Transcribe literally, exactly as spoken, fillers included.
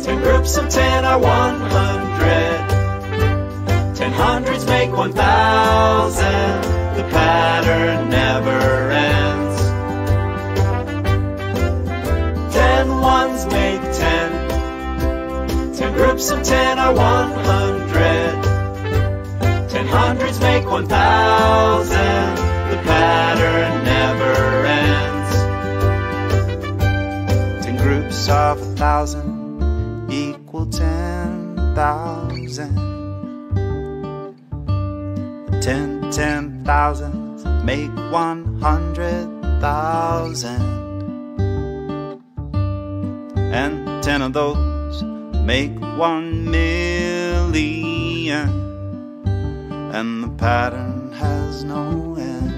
Ten groups of ten are one hundred. Ten hundreds make one thousand. The pattern never ends. Ten ones make ten. Ten groups of ten are one hundred. Ten hundreds make one thousand. The pattern never ends. Ten groups of a thousand equal ten thousand. Ten ten thousands make one hundred thousand. And ten of those make one million. And the pattern has no end.